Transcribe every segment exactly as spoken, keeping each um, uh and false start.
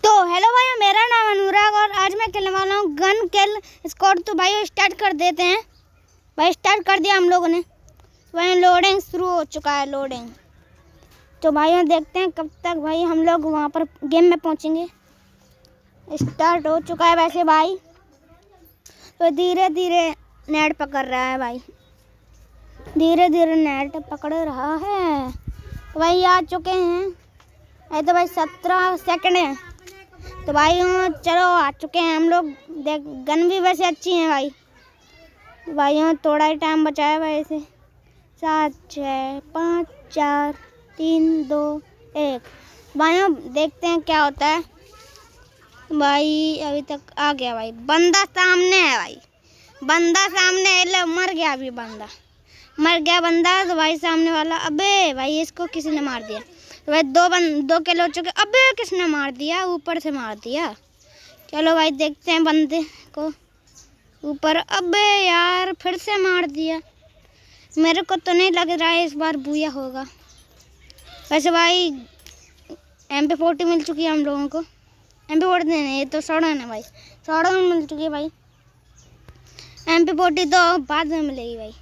तो हेलो भाई, मेरा नाम अनुराग और आज मैं खेलने वाला हूँ गन किल स्क्वाड। तो भाई स्टार्ट कर देते हैं। भाई स्टार्ट कर दिया हम लोगों ने। भाई लोडिंग शुरू हो चुका है, लोडिंग। तो भाई देखते हैं कब तक भाई हम लोग वहाँ पर गेम में पहुँचेंगे। स्टार्ट हो चुका है वैसे भाई। तो धीरे धीरे नेट पकड़ रहा है भाई, धीरे धीरे नेट पकड़ रहा है। तो भाई आ चुके हैं। अरे तो भाई सत्रह सेकंड है। तो भाई चलो आ चुके हैं हम लोग। देख गन भी वैसे अच्छी है भाई। भाई यहाँ थोड़ा ही टाइम बचा है भाई से। सात छः पाँच चार तीन दो एक। भाई देखते हैं क्या होता है। भाई अभी तक आ गया भाई, बंदा सामने है भाई, बंदा सामने है। मर गया अभी बंदा, मर गया बंदा। तो भाई सामने वाला, अबे भाई इसको किसी ने मार दिया। तो भाई दो बंद दो किलो हो चुके। अबे किसने मार दिया, ऊपर से मार दिया। चलो भाई देखते हैं बंदे को ऊपर। अबे यार फिर से मार दिया। मेरे को तो नहीं लग रहा है इस बार बूया होगा। वैसे भाई एम पी फोर्टी मिल चुकी है हम लोगों को। एम पी फोर्टी नहीं, ये तो सौड़न है भाई, सौड़न मिल चुकी है भाई। एम पी फोर्टी तो बाद में मिलेगी भाई।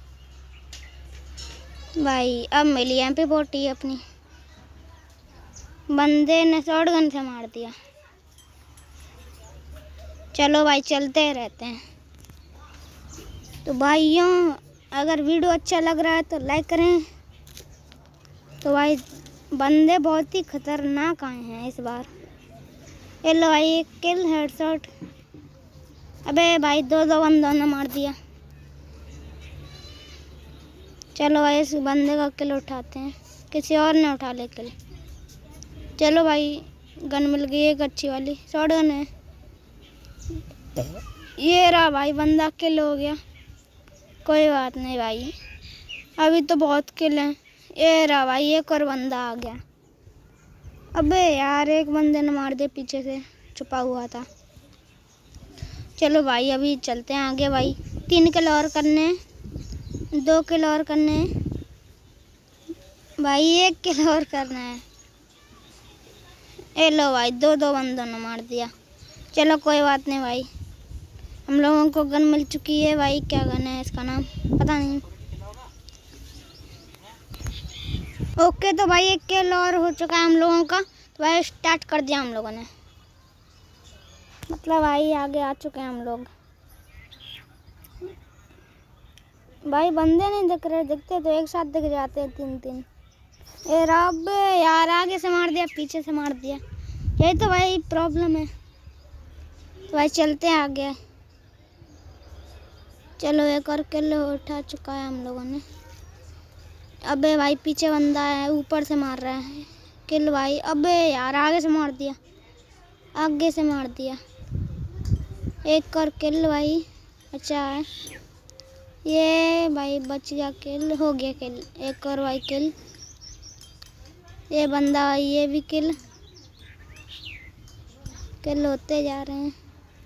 भाई अब मिली एम पी फोर्टी अपनी। बंदे ने शॉटगन से मार दिया। चलो भाई चलते रहते हैं। तो भाइयों अगर वीडियो अच्छा लग रहा है तो लाइक करें। तो भाई बंदे बहुत ही खतरनाक आए हैं इस बार। ये लो भाई एक किल हेडशॉट। अबे भाई दो दो बंदों ने मार दिया। चलो भाई इस बंदे का किल उठाते हैं, किसी और ने उठा ले किल। चलो भाई गन मिल गई एक अच्छी वाली, शॉटगन है। ये रहा भाई बंदा किल हो गया। कोई बात नहीं भाई, अभी तो बहुत किल हैं। ये रहा भाई एक और बंदा आ गया। अबे यार एक बंदे ने मार दिया, पीछे से छुपा हुआ था। चलो भाई अभी चलते हैं आगे भाई। तीन किल और करने हैं, दो किल और करने हैं भाई, एक किल और करना है। ए लो भाई दो दो बंदों ने मार दिया। चलो कोई बात नहीं भाई, हम लोगों को गन मिल चुकी है भाई। क्या गन है इसका नाम पता नहीं। ओके तो भाई एक किल और हो चुका है हम लोगों का। तो भाई स्टार्ट कर दिया हम लोगों ने, मतलब भाई आगे आ चुके हैं हम लोग। भाई बंदे नहीं दिख रहे, दिखते तो एक साथ दिख जाते हैं तीन तीन। ए रब यार आगे से मार दिया, पीछे से मार दिया। यही तो भाई प्रॉब्लम है। तो भाई चलते हैं आगे। चलो एक और किल उठा चुका है हम लोगों ने। अबे भाई पीछे बंदा है, ऊपर से मार रहा है किल भाई। अबे यार आगे से मार दिया, आगे से मार दिया। एक और किल भाई, अच्छा है ये भाई, बच गया किल, हो गया किल। एक और भाई किल, ये बंदा भाई, ये भी किल। किल होते जा रहे हैं।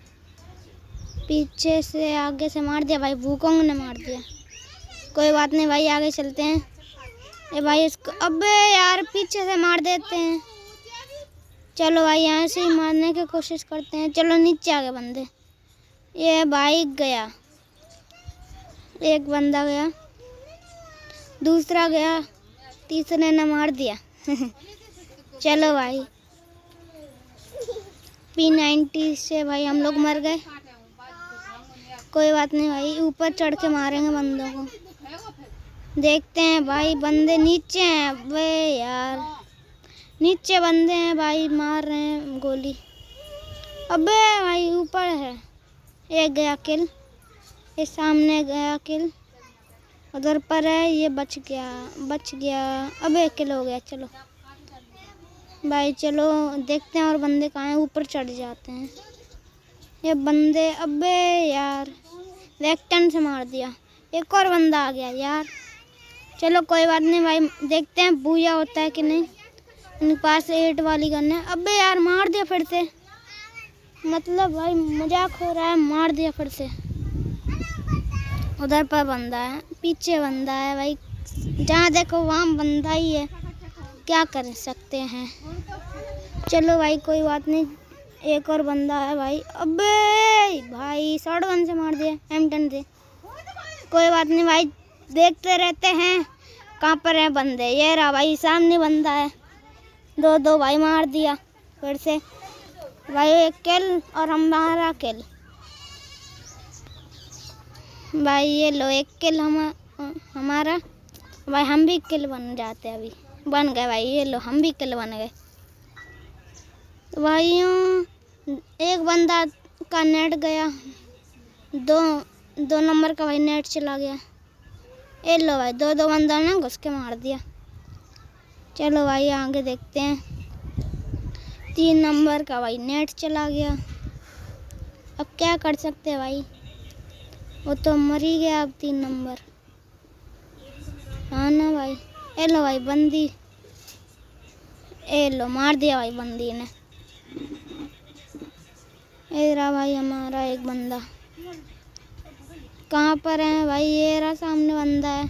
पीछे से आगे से मार दिया भाई, वुकोंग ने मार दिया। कोई बात नहीं भाई आगे चलते हैं। ये भाई इसको, अबे यार पीछे से मार देते हैं। चलो भाई यहाँ से ही मारने की कोशिश करते हैं। चलो नीचे आ गए बंदे। ये भाई गया, एक बंदा गया, दूसरा गया, तीसरे ने मार दिया। चलो भाई पी नाइन्टी से भाई हम लोग मर गए। कोई बात नहीं भाई, ऊपर चढ़ के मारेंगे बंदों को। देखते हैं भाई बंदे नीचे हैं। अबे यार नीचे बंदे हैं भाई, मार रहे हैं गोली। अबे भाई ऊपर है, एक गया किल, ये सामने गया किल, उधर पर है, ये बच गया, बच गया। अबे किल हो गया। चलो भाई चलो देखते हैं और बंदे कहाँ हैं। ऊपर चढ़ जाते हैं ये बंदे। अबे यार वेक्टन से मार दिया, एक और बंदा आ गया यार। चलो कोई बात नहीं भाई, देखते हैं बूया होता है कि नहीं। उनके पास एट वाली गन है। अबे यार मार दिया फिर से, मतलब भाई मजाक हो रहा है, मार दिया फिर से। उधर पर बंदा है, पीछे बंदा है भाई, जहाँ देखो वहाँ बंदा ही है, क्या कर सकते हैं। चलो भाई कोई बात नहीं, एक और बंदा है भाई। अबे भाई शॉर्ट गन से मार दिया, एम टेन से। कोई बात नहीं भाई, देखते रहते हैं कहाँ पर है बंदे। ये रहा भाई, सामने बंदा है। दो दो भाई मार दिया फिर से भाई। एक किल और हमारा किल भाई। ये लो एक किल हम हमारा भाई। हम भी किल बन जाते हैं, अभी बन गए भाई। ये लो हम भी किल बन गए भाइयों। एक बंदा का नेट गया, दो दो नंबर का भाई नेट चला गया। ये लो भाई, दो दो बंदा ने घुस के मार दिया। चलो भाई आगे देखते हैं। तीन नंबर का भाई नेट चला गया। अब क्या कर सकते हैं भाई, वो तो मर ही गया अब तीन नंबर। हाँ ना भाई। ये लो भाई बंदी, ये लो मार दिया भाई बंदी ने। ये रहा भाई हमारा एक बंदा। कहाँ पर है भाई? ये रहा सामने बंदा है।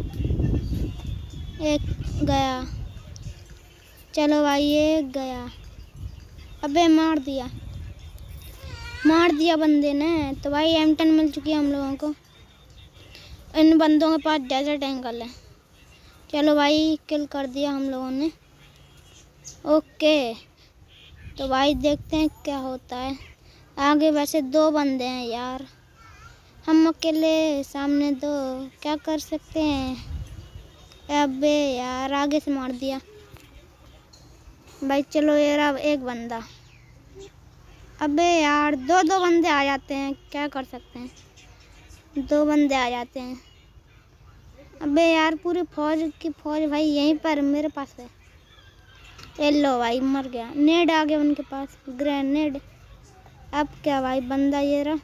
एक गया। चलो भाई ये गया। अबे मार दिया, मार दिया बंदे ने। तो भाई एम टेन मिल चुकी है हम लोगों को। इन बंदों के पास डेजर्ट एंगल है। चलो भाई किल कर दिया हम लोगों ने। ओके तो भाई देखते हैं क्या होता है आगे। वैसे दो बंदे हैं यार, हम अकेले सामने दो, क्या कर सकते हैं। अबे यार आगे से मार दिया भाई। चलो ये रहा एक बंदा। अबे यार दो दो बंदे आ जाते हैं, क्या कर सकते हैं। दो बंदे आ जाते हैं। अबे यार पूरी फौज की फौज भाई यहीं पर मेरे पास है। ये लो भाई मर गया। नेड आ गया उनके पास, ग्रेनेड। अब क्या भाई, बंदा ये रहा,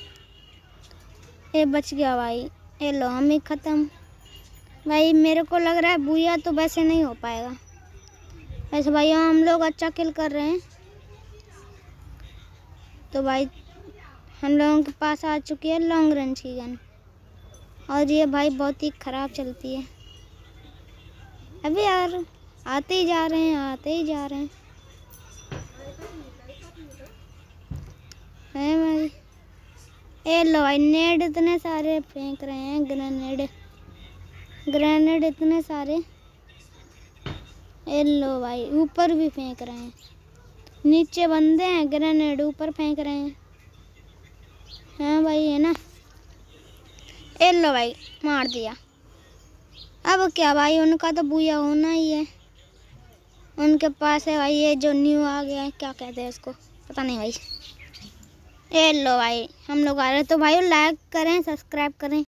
ये बच गया भाई। ये लो हम ही ख़त्म भाई। मेरे को लग रहा है बुया तो वैसे नहीं हो पाएगा। वैसे भाई हम लोग अच्छा किल कर रहे हैं। तो भाई हम लोगों के पास आ चुकी है लॉन्ग रेंज की गन, और ये भाई बहुत ही ख़राब चलती है। अबे यार आते ही जा रहे हैं, आते ही जा रहे हैं है भाई। ए लो भाई नेड इतने सारे फेंक रहे हैं, ग्रेनेड ग्रेनेड इतने सारे। ए लो भाई ऊपर भी फेंक रहे हैं। नीचे बंदे हैं, ग्रेनेड ऊपर फेंक रहे हैं। हाँ भाई है ना। ए लो भाई मार दिया। अब क्या भाई, उनका तो बुया होना ही है। उनके पास है भाई ये जो न्यू आ गया है, क्या कहते हैं इसको, पता नहीं भाई। ए लो भाई हम लोग आ रहे हैं। तो भाई लाइक करें, सब्सक्राइब करें।